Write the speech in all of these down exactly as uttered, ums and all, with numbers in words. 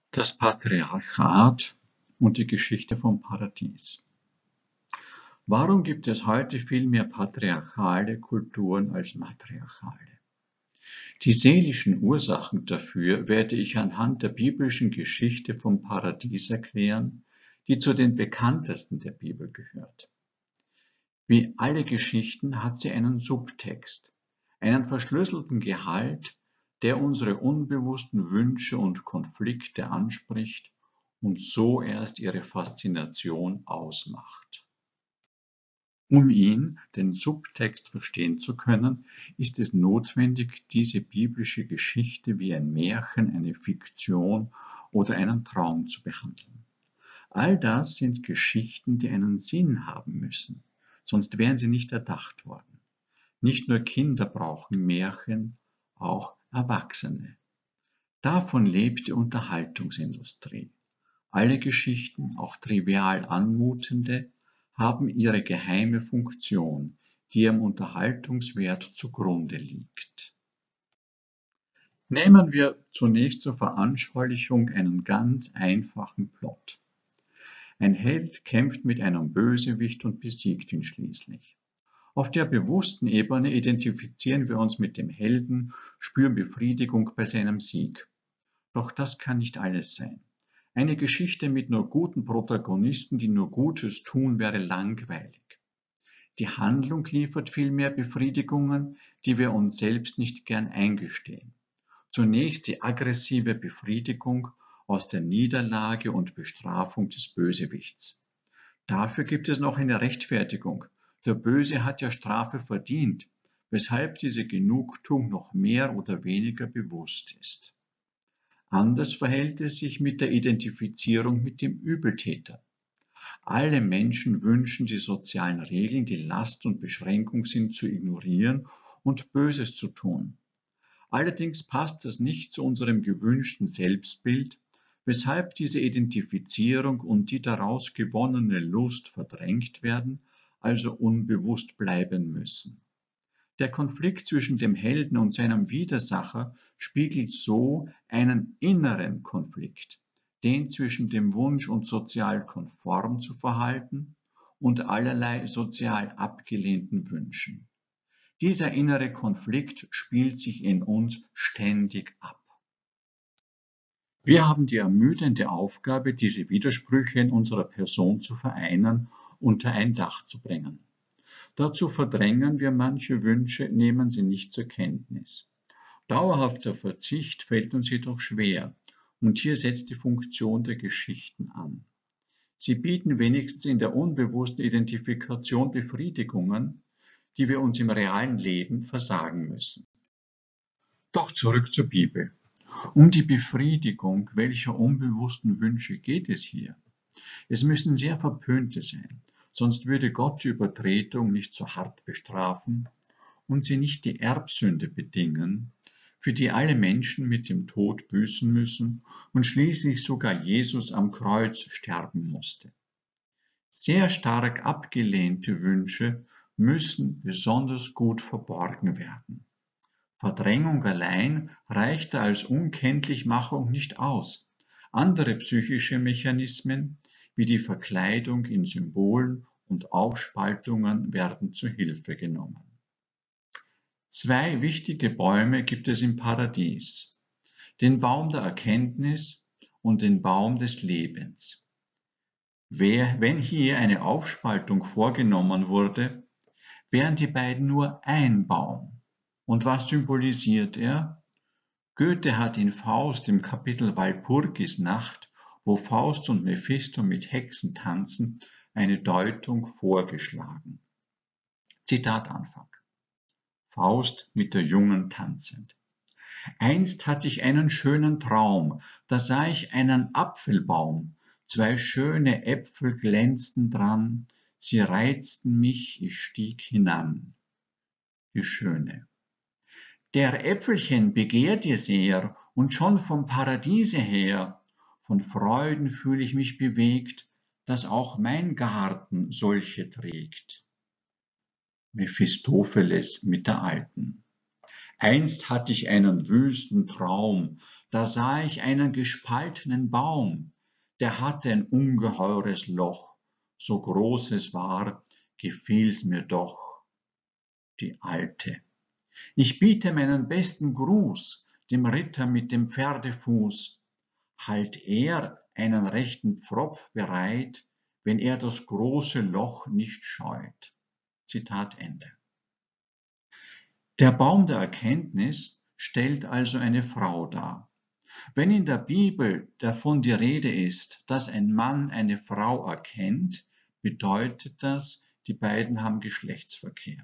Das Patriarchat und die Geschichte vom Paradies. Warum gibt es heute viel mehr patriarchale Kulturen als matriarchale? Die seelischen Ursachen dafür werde ich anhand der biblischen Geschichte vom Paradies erklären, die zu den bekanntesten der Bibel gehört. Wie alle Geschichten hat sie einen Subtext, einen verschlüsselten Gehalt, der unsere unbewussten Wünsche und Konflikte anspricht und so erst ihre Faszination ausmacht. Um ihn, den Subtext, verstehen zu können, ist es notwendig, diese biblische Geschichte wie ein Märchen, eine Fiktion oder einen Traum zu behandeln. All das sind Geschichten, die einen Sinn haben müssen, sonst wären sie nicht erdacht worden. Nicht nur Kinder brauchen Märchen, auch Erwachsene. Davon lebt die Unterhaltungsindustrie. Alle Geschichten, auch trivial anmutende, haben ihre geheime Funktion, die ihrem Unterhaltungswert zugrunde liegt. Nehmen wir zunächst zur Veranschaulichung einen ganz einfachen Plot. Ein Held kämpft mit einem Bösewicht und besiegt ihn schließlich. Auf der bewussten Ebene identifizieren wir uns mit dem Helden, spüren Befriedigung bei seinem Sieg. Doch das kann nicht alles sein. Eine Geschichte mit nur guten Protagonisten, die nur Gutes tun, wäre langweilig. Die Handlung liefert vielmehr Befriedigungen, die wir uns selbst nicht gern eingestehen. Zunächst die aggressive Befriedigung aus der Niederlage und Bestrafung des Bösewichts. Dafür gibt es noch eine Rechtfertigung. Der Böse hat ja Strafe verdient, weshalb diese Genugtuung noch mehr oder weniger bewusst ist. Anders verhält es sich mit der Identifizierung mit dem Übeltäter. Alle Menschen wünschen, die sozialen Regeln, die Last und Beschränkung sind, zu ignorieren und Böses zu tun. Allerdings passt das nicht zu unserem gewünschten Selbstbild, weshalb diese Identifizierung und die daraus gewonnene Lust verdrängt werden, also unbewusst bleiben müssen. Der Konflikt zwischen dem Helden und seinem Widersacher spiegelt so einen inneren Konflikt, den zwischen dem Wunsch, uns sozial konform zu verhalten und allerlei sozial abgelehnten Wünschen. Dieser innere Konflikt spielt sich in uns ständig ab. Wir haben die ermüdende Aufgabe, diese Widersprüche in unserer Person zu vereinen, unter ein Dach zu bringen. Dazu verdrängen wir manche Wünsche, nehmen sie nicht zur Kenntnis. Dauerhafter Verzicht fällt uns jedoch schwer, und hier setzt die Funktion der Geschichten an. Sie bieten wenigstens in der unbewussten Identifikation Befriedigungen, die wir uns im realen Leben versagen müssen. Doch zurück zur Bibel. Um die Befriedigung welcher unbewussten Wünsche geht es hier? Es müssen sehr verpönte sein, sonst würde Gott die Übertretung nicht so hart bestrafen und sie nicht die Erbsünde bedingen, für die alle Menschen mit dem Tod büßen müssen und schließlich sogar Jesus am Kreuz sterben musste. Sehr stark abgelehnte Wünsche müssen besonders gut verborgen werden. Verdrängung allein reicht als Unkenntlichmachung nicht aus. Andere psychische Mechanismen, wie die Verkleidung in Symbolen und Aufspaltungen, werden zu Hilfe genommen. Zwei wichtige Bäume gibt es im Paradies: den Baum der Erkenntnis und den Baum des Lebens. Wenn hier eine Aufspaltung vorgenommen wurde, wären die beiden nur ein Baum. Und was symbolisiert er? Goethe hat in Faust im Kapitel Walpurgisnacht, wo Faust und Mephisto mit Hexen tanzen, eine Deutung vorgeschlagen. Zitat Anfang. Faust mit der Jungen tanzend. Einst hatte ich einen schönen Traum, da sah ich einen Apfelbaum, zwei schöne Äpfel glänzten dran, sie reizten mich, ich stieg hinan. Die Schöne. Der Äpfelchen begehrt ihr sehr, und schon vom Paradiese her, von Freuden fühl ich mich bewegt, dass auch mein Garten solche trägt. Mephistopheles mit der Alten. Einst hatte ich einen wüsten Traum, da sah ich einen gespaltenen Baum, der hatte ein ungeheures Loch, so groß es war, gefiel's mir doch. Die Alte. Ich biete meinen besten Gruß dem Ritter mit dem Pferdefuß. Halt er einen rechten Pfropf bereit, wenn er das große Loch nicht scheut. Zitat Ende. Der Baum der Erkenntnis stellt also eine Frau dar. Wenn in der Bibel davon die Rede ist, dass ein Mann eine Frau erkennt, bedeutet das, die beiden haben Geschlechtsverkehr.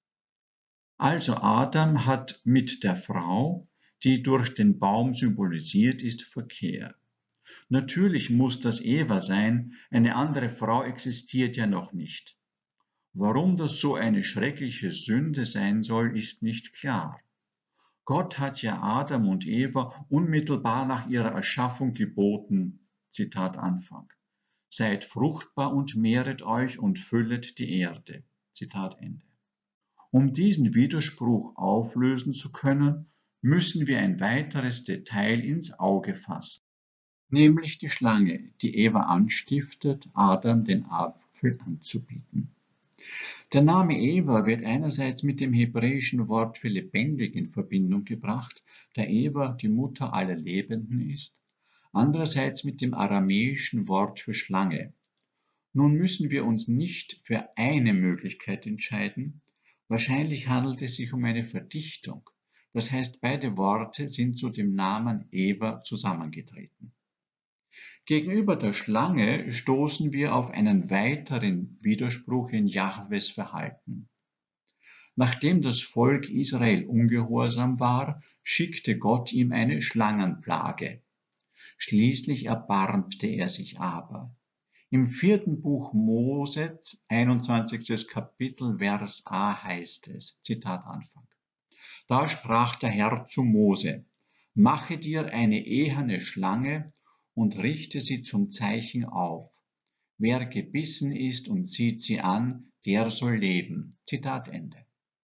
Also Adam hat mit der Frau, die durch den Baum symbolisiert ist, Verkehr. Natürlich muss das Eva sein, eine andere Frau existiert ja noch nicht. Warum das so eine schreckliche Sünde sein soll, ist nicht klar. Gott hat ja Adam und Eva unmittelbar nach ihrer Erschaffung geboten, Zitat Anfang. Seid fruchtbar und mehret euch und füllet die Erde, Zitat Ende. Um diesen Widerspruch auflösen zu können, müssen wir ein weiteres Detail ins Auge fassen, nämlich die Schlange, die Eva anstiftet, Adam den Apfel anzubieten. Der Name Eva wird einerseits mit dem hebräischen Wort für lebendig in Verbindung gebracht, da Eva die Mutter aller Lebenden ist, andererseits mit dem aramäischen Wort für Schlange. Nun müssen wir uns nicht für eine Möglichkeit entscheiden, wahrscheinlich handelt es sich um eine Verdichtung, das heißt beide Worte sind zu dem Namen Eva zusammengetreten. Gegenüber der Schlange stoßen wir auf einen weiteren Widerspruch in Jahwes Verhalten. Nachdem das Volk Israel ungehorsam war, schickte Gott ihm eine Schlangenplage. Schließlich erbarmte er sich aber. Im vierten Buch Mose, einundzwanzigstes Kapitel, Vers a heißt es, Zitat Anfang. Da sprach der Herr zu Mose: Mache dir eine eherne Schlange und richte sie zum Zeichen auf. Wer gebissen ist und sieht sie an, der soll leben. Zitat Ende.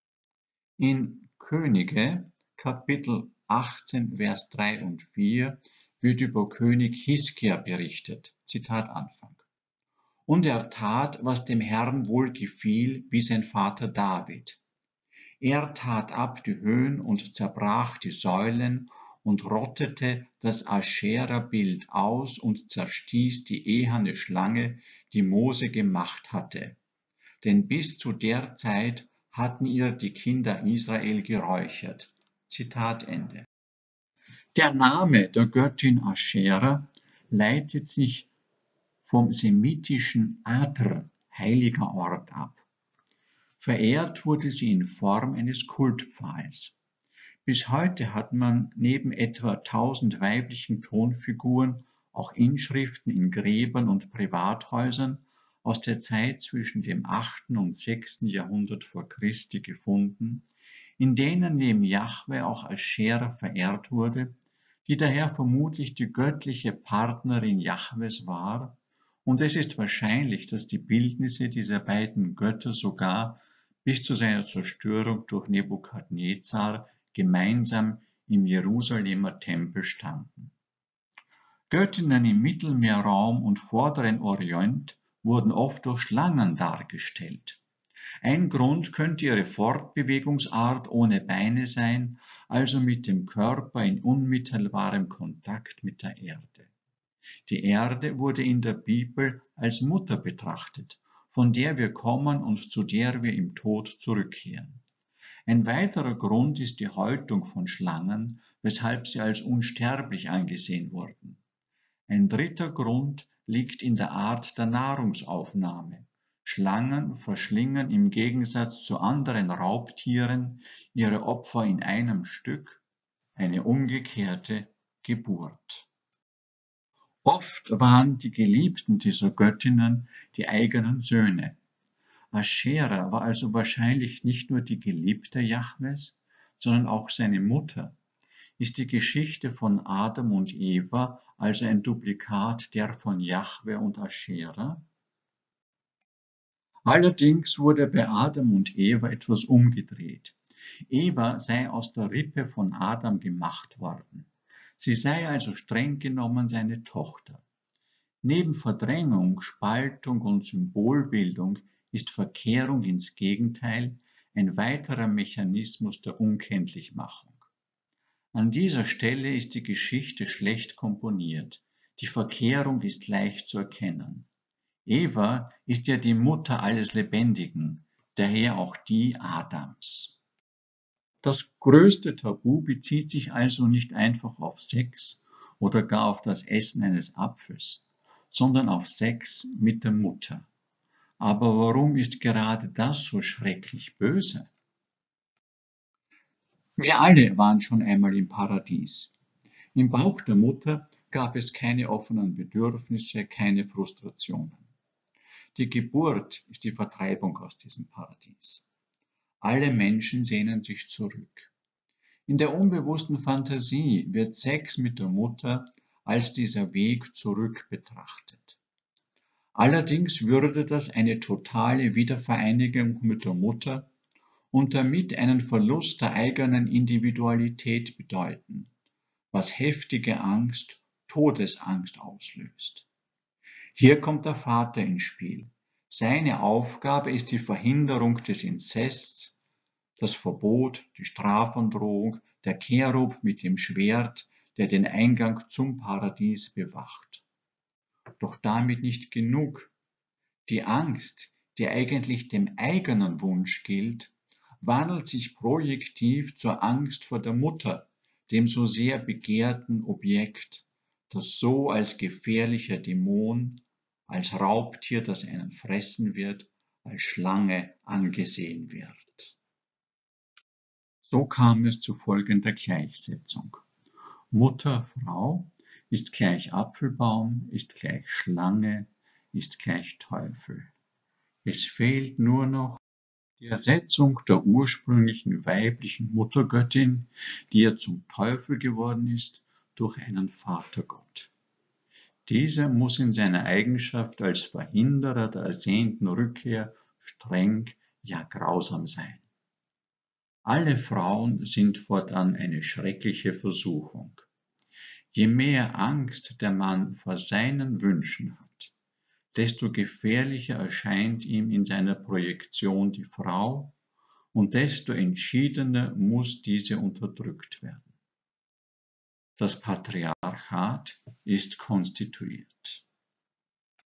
In Könige, Kapitel achtzehn, Vers drei und vier, wird über König Hiskia berichtet. Zitat Anfang. Und er tat, was dem Herrn wohl gefiel, wie sein Vater David. Er tat ab die Höhen und zerbrach die Säulen und rottete das Aschera-Bild aus und zerstieß die eherne Schlange, die Mose gemacht hatte. Denn bis zu der Zeit hatten ihr die Kinder Israel geräuchert. Zitat Ende. Der Name der Göttin Aschera leitet sich vom semitischen Adr, heiliger Ort, ab. Verehrt wurde sie in Form eines Kultpfahls. Bis heute hat man neben etwa tausend weiblichen Tonfiguren auch Inschriften in Gräbern und Privathäusern aus der Zeit zwischen dem achten und sechsten Jahrhundert vor Christi gefunden, in denen neben Jahwe auch Aschera verehrt wurde, die daher vermutlich die göttliche Partnerin Jahwes war, und es ist wahrscheinlich, dass die Bildnisse dieser beiden Götter sogar bis zu seiner Zerstörung durch Nebukadnezar gemeinsam im Jerusalemer Tempel standen. Göttinnen im Mittelmeerraum und Vorderen Orient wurden oft durch Schlangen dargestellt. Ein Grund könnte ihre Fortbewegungsart ohne Beine sein, also mit dem Körper in unmittelbarem Kontakt mit der Erde. Die Erde wurde in der Bibel als Mutter betrachtet, von der wir kommen und zu der wir im Tod zurückkehren. Ein weiterer Grund ist die Häutung von Schlangen, weshalb sie als unsterblich angesehen wurden. Ein dritter Grund liegt in der Art der Nahrungsaufnahme. Schlangen verschlingen im Gegensatz zu anderen Raubtieren ihre Opfer in einem Stück, eine umgekehrte Geburt. Oft waren die Geliebten dieser Göttinnen die eigenen Söhne. Aschera war also wahrscheinlich nicht nur die Geliebte Jahwes, sondern auch seine Mutter. Ist die Geschichte von Adam und Eva also ein Duplikat der von Jahwe und Aschera? Allerdings wurde bei Adam und Eva etwas umgedreht. Eva sei aus der Rippe von Adam gemacht worden. Sie sei also streng genommen seine Tochter. Neben Verdrängung, Spaltung und Symbolbildung ist Verkehrung ins Gegenteil ein weiterer Mechanismus der Unkenntlichmachung. An dieser Stelle ist die Geschichte schlecht komponiert. Die Verkehrung ist leicht zu erkennen. Eva ist ja die Mutter alles Lebendigen, daher auch die Adams. Das größte Tabu bezieht sich also nicht einfach auf Sex oder gar auf das Essen eines Apfels, sondern auf Sex mit der Mutter. Aber warum ist gerade das so schrecklich böse? Wir alle waren schon einmal im Paradies. Im Bauch der Mutter gab es keine offenen Bedürfnisse, keine Frustrationen. Die Geburt ist die Vertreibung aus diesem Paradies. Alle Menschen sehnen sich zurück. In der unbewussten Fantasie wird Sex mit der Mutter als dieser Weg zurück betrachtet. Allerdings würde das eine totale Wiedervereinigung mit der Mutter und damit einen Verlust der eigenen Individualität bedeuten, was heftige Angst, Todesangst auslöst. Hier kommt der Vater ins Spiel. Seine Aufgabe ist die Verhinderung des Inzests, das Verbot, die Strafandrohung, der Cherub mit dem Schwert, der den Eingang zum Paradies bewacht. Doch damit nicht genug. Die Angst, die eigentlich dem eigenen Wunsch gilt, wandelt sich projektiv zur Angst vor der Mutter, dem so sehr begehrten Objekt, das so als gefährlicher Dämon, als Raubtier, das einen fressen wird, als Schlange angesehen wird. So kam es zu folgender Gleichsetzung. Mutter, Frau ist gleich Apfelbaum, ist gleich Schlange, ist gleich Teufel. Es fehlt nur noch die Ersetzung der ursprünglichen weiblichen Muttergöttin, die ja zum Teufel geworden ist, durch einen Vatergott. Dieser muss in seiner Eigenschaft als Verhinderer der ersehnten Rückkehr streng, ja grausam sein. Alle Frauen sind fortan eine schreckliche Versuchung. Je mehr Angst der Mann vor seinen Wünschen hat, desto gefährlicher erscheint ihm in seiner Projektion die Frau und desto entschiedener muss diese unterdrückt werden. Das Patriarchat ist konstituiert.